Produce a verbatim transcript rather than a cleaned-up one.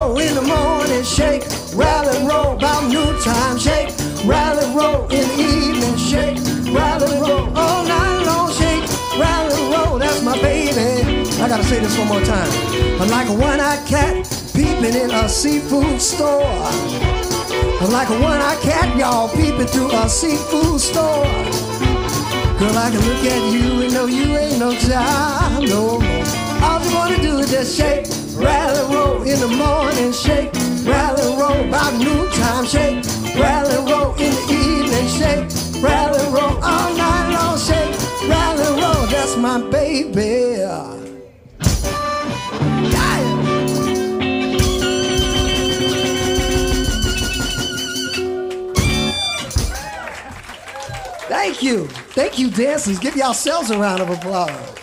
roll in the morning, shake, rattle and roll about noontime, shake, rattle and roll in the evening, shake, rattle and roll all night long, shake, rattle and roll, that's my baby. I gotta say this one more time. I'm like a one-eyed cat peeping in a seafood store. I'm like a one-eyed cat, y'all, peeping through a seafood store. Girl, I can look at you and know you ain't no job no more. All you wanna do is just shake, rattle and roll in the morning, shake, rattle and roll about noontime, shake, rattle and roll in the evening, shake, rattle and roll all night long, shake, rattle and roll, that's my baby. Thank you. Thank you, dancers. Give yourselves a round of applause.